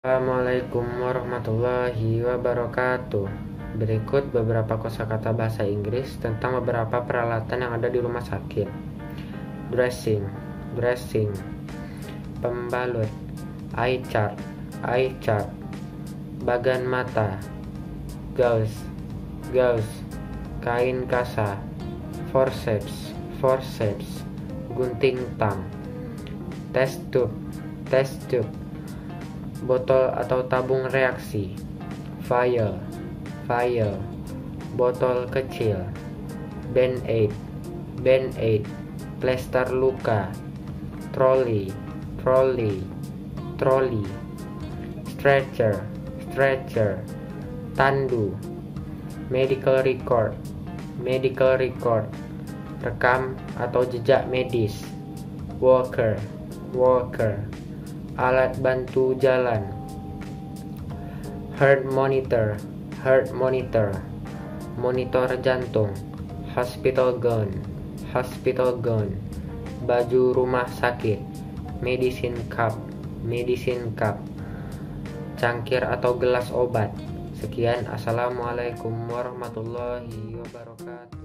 Assalamualaikum warahmatullahi wabarakatuh. Berikut beberapa kosakata bahasa Inggris tentang beberapa peralatan yang ada di rumah sakit. Dressing, pembalut, eye chart, bagan mata, gauze, kain kasa, forceps, gunting tang, test tube, botol atau tabung reaksi, vial, botol kecil, band-aid, plester luka, trolley, stretcher, tandu, medical record, rekam atau jejak medis, walker, alat bantu jalan, heart monitor, monitor jantung, hospital gown, baju rumah sakit, medicine cup, cangkir atau gelas obat. Sekian, assalamualaikum warahmatullahi wabarakatuh.